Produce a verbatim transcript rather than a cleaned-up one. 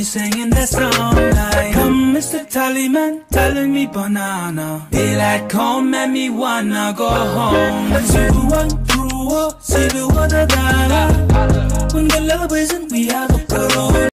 singing that song like, come Mister Tallyman, telling me banana. Daylight come and me wanna go home. Zero one, two, zero, one, da da da. When the love isn't, we have a girl.